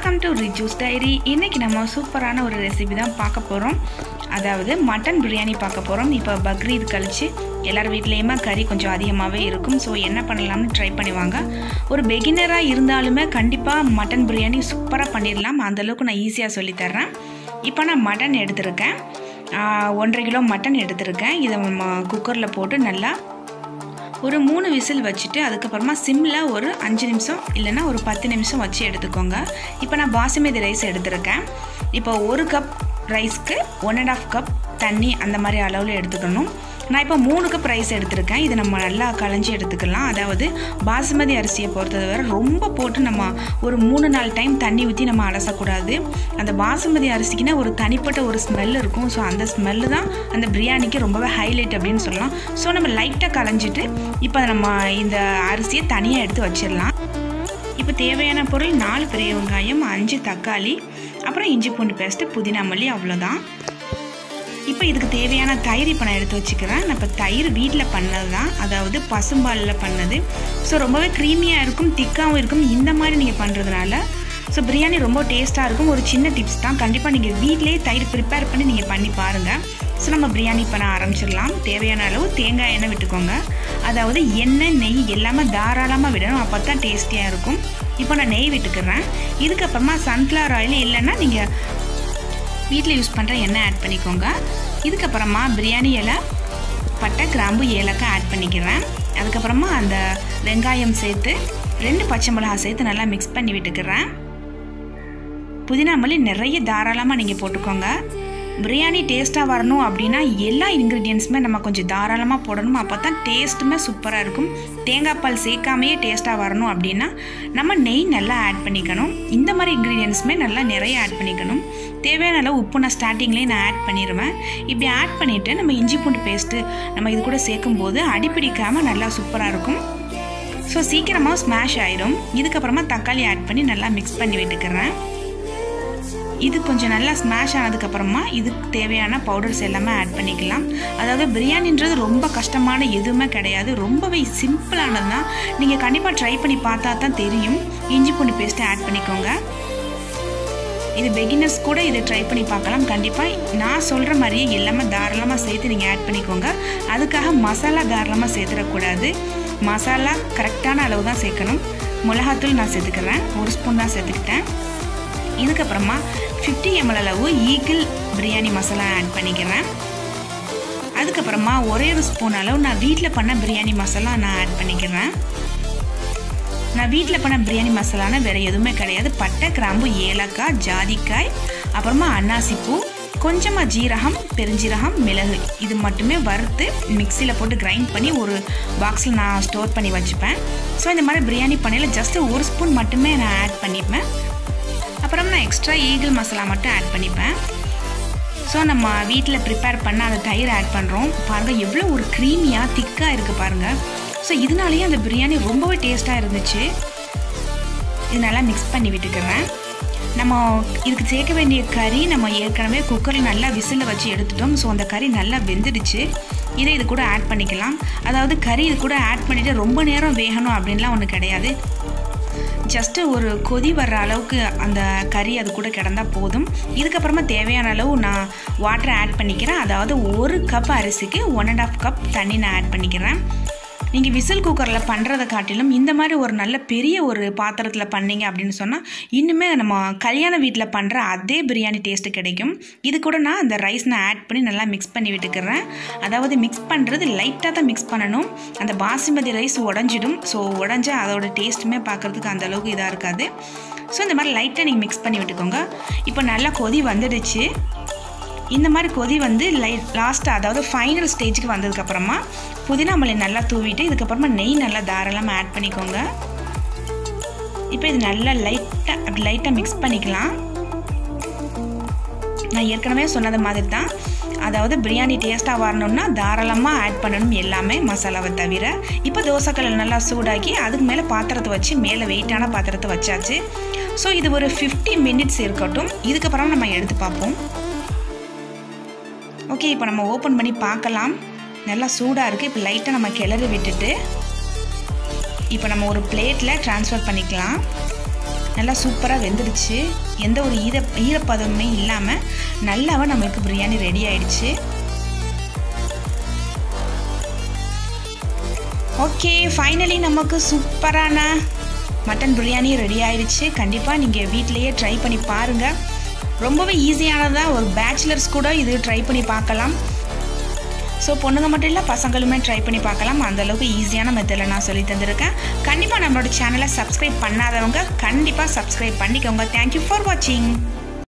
Welcome to Rizu's Diary. இன்னைக்கு நம்ம சூப்பரான ஒரு ரெசிபி தான் பார்க்க போறோம். அதாவது மட்டன் பிரியாணி பார்க்க போறோம். இப்போ பக்ரீத் கழிச்சு எல்லார் வீட்லயுமே கறி கொஞ்சம் அதிகமாவே இருக்கும். சோ என்ன பண்ணலாம்னு ட்ரை பண்ணுவாங்க. ஒரு பிகினரா இருந்தாலுமே கண்டிப்பா மட்டன் பிரியாணி சூப்பரா பண்ணிடலாம். அந்த அளவுக்கு நான் ஈஸியா சொல்லி தரேன். இப்போ நான் மட்டன் எடுத்துர்க்கேன். 1.5 கிலோ மட்டன் எடுத்துர்க்கேன். இத குக்கர்ல போட்டு நல்லா ஒரு 3 விசில் வச்சிட்டு அதுக்கப்புறமா சிம்ல ஒரு 5 நிமிஷம் இல்லனா ஒரு 10 நிமிஷம் வச்சு எடுத்துக்கோங்க. இப்போ நான் பாசுமதி ரைஸ் எடுத்துர்க்கேன். இப்போ 1 கப் ரைஸ்க்கு 1.5 கப் தண்ணி அந்த மாதிரி அளவுல எடுத்துக்கணும். நான் இப்போ 3 கப் ரைஸ் எடுத்துர்க்கேன். இது நம்ம நல்லா கலஞ்சி எடுத்துக்கலாம். அதாவது பாசுமதி அரிசியை பொறுத்தவரை ரொம்ப போட்டு நம்ம ஒரு 3-4 டைம் தண்ணி ஊற்றி நம்ம அலச கூடாது. அந்த பாசுமதி அரிசிக்குனா ஒரு தனிப்பட்ட ஒரு ஸ்மெல் இருக்கும். ஸோ அந்த ஸ்மெல்லு தான் அந்த பிரியாணிக்கு ரொம்பவே ஹைலைட் அப்படின்னு சொல்லலாம். ஸோ நம்ம லைட்டாக கலஞ்சிட்டு இப்போ நம்ம இந்த அரிசியை தனியாக எடுத்து வச்சிடலாம். இப்போ தேவையான பொருள் 4 பெரிய வெங்காயம், 5 தக்காளி, அப்புறம் இஞ்சி பூண்டு பேஸ்ட்டு, புதினா மல்லி, அவ்வளோதான். இப்போ இதுக்கு தேவையான தயிர் இப்போ நான் எடுத்து வச்சுக்கிறேன். நான் இப்போ தயிர் வீட்டில் பண்ணது தான், அதாவது பசும்பாலில் பண்ணது. ஸோ ரொம்பவே க்ரீமியாக இருக்கும், திக்காகவும் இருக்கும். இந்த மாதிரி நீங்கள் பண்ணுறதுனால ஸோ பிரியாணி ரொம்ப டேஸ்ட்டாக இருக்கும். ஒரு சின்ன டிப்ஸ் தான், கண்டிப்பாக நீங்கள் வீட்டிலேயே தயிர் ப்ரிப்பேர் பண்ணி நீங்கள் பண்ணி பாருங்கள். ஸோ நம்ம பிரியாணி பண்ண ஆரம்பிச்சிடலாம். தேவையான அளவு தேங்காய் எண்ணெய் விட்டுக்கோங்க. அதாவது எண்ணெய் நெய் எல்லாமே தாராளமாக விடணும், அப்போ தான் டேஸ்டியாக இருக்கும். இப்போ நான் நெய் விட்டுக்கிறேன். இதுக்கப்புறமா சன்ஃப்ளவர் ஆயில் இல்லைன்னா நீங்கள் வீட்டில் யூஸ் பண்ணுற எண்ணெய் ஆட் பண்ணிக்கோங்க. இதுக்கப்புறமா பிரியாணி இலை, பட்டை, கிராம்பு, ஏலக்காய் ஆட் பண்ணிக்கிறேன். அதுக்கப்புறமா அந்த வெங்காயம் சேர்த்து 2 பச்சை மிளகாய் சேர்த்து நல்லா மிக்ஸ் பண்ணி விட்டுக்கிறேன். புதினா மல்லி நிறைய தாராளமாக நீங்கள் போட்டுக்கோங்க. பிரியாணி டேஸ்ட்டாக வரணும் அப்படின்னா எல்லா இன்க்ரீடியன்ஸுமே நம்ம கொஞ்சம் தாராளமாக போடணும், அப்போ தான் டேஸ்ட்டுமே சூப்பராக இருக்கும். தேங்காய் பால் சேர்க்காமையே டேஸ்ட்டாக வரணும் அப்படின்னா நம்ம நெய் நல்லா ஆட் பண்ணிக்கணும். இந்த மாதிரி இன்க்ரீடியன்ஸுமே நல்லா நிறைய ஆட் பண்ணிக்கணும். தேவையான அளவு உப்பு நான் ஸ்டார்டிங்லேயே நான் ஆட் பண்ணிடுவேன். இப்படி ஆட் பண்ணிவிட்டு நம்ம இஞ்சி பூண்டு பேஸ்ட்டு நம்ம இது கூட சேர்க்கும்போது அடிப்பிடிக்காமல் நல்லா சூப்பராக இருக்கும். ஸோ சீக்கிரமாக ஸ்மாஷ் ஆயிடும். இதுக்கப்புறமா தக்காளி ஆட் பண்ணி நல்லா மிக்ஸ் பண்ணி விட்டுக்கிறேன். இது கொஞ்சம் நல்லா ஸ்மாஷ் ஆனதுக்கப்புறமா இதுக்கு தேவையான பவுடர்ஸ் எல்லாமே ஆட் பண்ணிக்கலாம். அதாவது பிரியாணின்றது ரொம்ப கஷ்டமான எதுவுமே கிடையாது, ரொம்பவே சிம்பிளானது தான். நீங்கள் கண்டிப்பாக ட்ரை பண்ணி பார்த்தா தான் தெரியும். இஞ்சி பூண்டு பேஸ்ட்டு ஆட் பண்ணிக்கோங்க. இது பிகினர்ஸ் கூட இதை ட்ரை பண்ணி பார்க்கலாம். கண்டிப்பாக நான் சொல்கிற மாதிரியே எல்லாமே தாராளமாக சேர்த்து நீங்கள் ஆட் பண்ணிக்கோங்க. அதுக்காக மசாலா தாராளமாக சேர்த்துடக்கூடாது. மசாலா கரெக்டான அளவு தான் சேர்க்கணும். மிளகாத்தூள் நான் சேர்த்துக்கிறேன், 1 ஸ்பூன் தான் சேர்த்துக்கிட்டேன். இதுக்கப்புறமா 50 ml அளவு ஈகிள் பிரியாணி மசாலா ஆட் பண்ணிக்கிறேன். அதுக்கப்புறமா 1 ஸ்பூன் அளவு நான் வீட்டில் பண்ண பிரியாணி மசாலா நான் ஆட் பண்ணிக்கிறேன். நான் வீட்டில் பண்ண பிரியாணி மசாலானா வேறு எதுவுமே கிடையாது. பட்டை, கிராம்பு, ஏலக்காய், ஜாதிக்காய், அப்புறமா அன்னாசிப்பூ, கொஞ்சமாக ஜீரகம், பெருஞ்சீரகம், மிளகு, இது மட்டுமே வறுத்து மிக்சியில் போட்டு கிரைண்ட் பண்ணி ஒரு பாக்ஸில் நான் ஸ்டோர் பண்ணி வச்சுப்பேன். ஸோ இந்த மாதிரி பிரியாணி பண்ணையில் ஜஸ்ட்டு 1 ஸ்பூன் மட்டுமே நான் ஆட் பண்ணிப்பேன். அப்புறம் நான் எக்ஸ்ட்ரா ஈகிள் மசாலா மட்டும் ஆட் பண்ணிப்பேன். ஸோ நம்ம வீட்டில் ப்ரிப்பேர் பண்ண அந்த தயிர் ஆட் பண்ணுறோம். பாருங்கள் எவ்வளோ ஒரு க்ரீமியாக திக்காக இருக்குது பாருங்கள். ஸோ இதனாலேயே அந்த பிரியாணி ரொம்பவே டேஸ்ட்டாக இருந்துச்சு. இது நல்லா மிக்ஸ் பண்ணி விட்டுக்கிறேன். நம்ம இதுக்கு சேர்க்க வேண்டிய கறி நம்ம ஏற்கனவே குக்கரில் நல்லா விசிலில் வச்சு எடுத்துட்டோம். ஸோ அந்த கறி நல்லா வெந்துடுச்சு. இதை இது கூட ஆட் பண்ணிக்கலாம். அதாவது கறி இது கூட ஆட் பண்ணிவிட்டு ரொம்ப நேரம் வேகணும் அப்படின்லாம் ஒன்றும் கிடையாது. ஜஸ்ட்டு ஒரு கொதி வர்ற அளவுக்கு அந்த கறி அது கூட கிடந்தால் போதும். இதுக்கப்புறமா தேவையான அளவு நான் வாட்டரை ஆட் பண்ணிக்கிறேன். அதாவது 1 கப் அரிசிக்கு 1.5 கப் தண்ணி நான் ஆட் பண்ணிக்கிறேன். நீங்கள் விசில் குக்கரில் பண்ணுறதை காட்டிலும் இந்த மாதிரி ஒரு நல்ல பெரிய ஒரு பாத்திரத்தில் பண்ணிங்க அப்படின்னு சொன்னால் இன்னுமே நம்ம கல்யாண வீட்டில் பண்ணுற அதே பிரியாணி டேஸ்ட்டு கிடைக்கும். இது கூட நான் அந்த ரைஸ் நான் ஆட் பண்ணி நல்லா மிக்ஸ் பண்ணி விட்டுக்கிறேன். அதாவது மிக்ஸ் பண்ணுறது லைட்டாக தான் மிக்ஸ் பண்ணணும். அந்த பாசுமதி ரைஸ் உடஞ்சிடும். ஸோ உடஞ்சா அதோட டேஸ்ட்டுமே பார்க்குறதுக்கு அந்த அளவுக்கு இதாக இருக்காது. ஸோ இந்த மாதிரி லைட்டாக நீங்கள் மிக்ஸ் பண்ணி விட்டுக்கோங்க. இப்போ நல்லா கொதி வந்துடுச்சு. இந்த மாதிரி கொதி வந்து லாஸ்ட்டாக அதாவது ஃபைனல் ஸ்டேஜுக்கு வந்ததுக்கப்புறமா புதினா மல்லி நல்லா தூவிட்டு இதுக்கப்புறமா நெய் நல்லா தாராளமாக ஆட் பண்ணிக்கோங்க. இப்போ இது நல்லா லைட்டாக மிக்ஸ் பண்ணிக்கலாம். நான் ஏற்கனவே சொன்னது மாதிரி தான், அதாவது பிரியாணி டேஸ்ட்டாக வரணும்னா தாராளமாக ஆட் பண்ணணும் எல்லாமே மசாலாவை தவிர. இப்போ தோசைக்கல்லை நல்லா சூடாக்கி அதுக்கு மேலே பாத்திரத்தை வச்சு மேலே வெயிட்டான பாத்திரத்தை வச்சாச்சு. ஸோ இது ஒரு 50 மினிட்ஸ் இருக்கட்டும். இதுக்கப்புறம் நம்ம எடுத்து பார்ப்போம். ஓகே, இப்போ நம்ம ஓப்பன் பண்ணி பார்க்கலாம். நல்லா சூடாக இருக்குது. இப்போ லைட்டாக நம்ம கிளறி விட்டுட்டு இப்போ நம்ம ஒரு பிளேட்டில் ட்ரான்ஸ்ஃபர் பண்ணிக்கலாம். நல்லா சூப்பராக வெந்துடுச்சு. எந்த ஒரு ஈரப்பதமே இல்லாமல் நல்லாவே நம்மளுக்கு பிரியாணி ரெடி ஆயிடுச்சு. ஓகே, ஃபைனலி நமக்கு சூப்பரான மட்டன் பிரியாணி ரெடி ஆயிடுச்சு. கண்டிப்பாக நீங்கள் வீட்டிலையே ட்ரை பண்ணி பாருங்கள். ரொம்பவே ஈஸியானதாக ஒரு பேச்சுலர்ஸ் கூட இது ட்ரை பண்ணி பார்க்கலாம். ஸோ பொண்ணுங்க மட்டும் இல்லை, பசங்களுமே ட்ரை பண்ணி பார்க்கலாம். அந்தளவுக்கு ஈஸியான மெத்தடில் நான் சொல்லி தந்திருக்கேன். கண்டிப்பாக நம்மளோட சேனலை சப்ஸ்கிரைப் பண்ணாதவங்க கண்டிப்பாக சப்ஸ்கிரைப் பண்ணிக்கோங்க. தேங்க்யூ ஃபார் வாட்சிங்.